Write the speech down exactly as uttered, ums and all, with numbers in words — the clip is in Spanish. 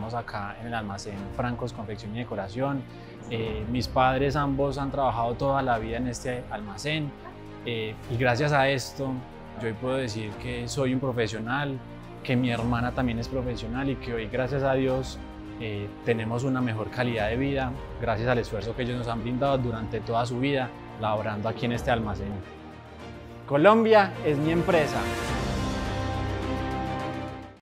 trabajamos acá en el almacén Francos Confección y Decoración. Eh, mis padres ambos han trabajado toda la vida en este almacén eh, y gracias a esto yo hoy puedo decir que soy un profesional, que mi hermana también es profesional y que hoy, gracias a Dios, eh, tenemos una mejor calidad de vida gracias al esfuerzo que ellos nos han brindado durante toda su vida laborando aquí en este almacén. Colombia es mi empresa.